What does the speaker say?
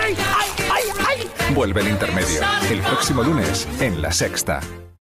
Vuelve el intermedio, el próximo lunes en La Sexta.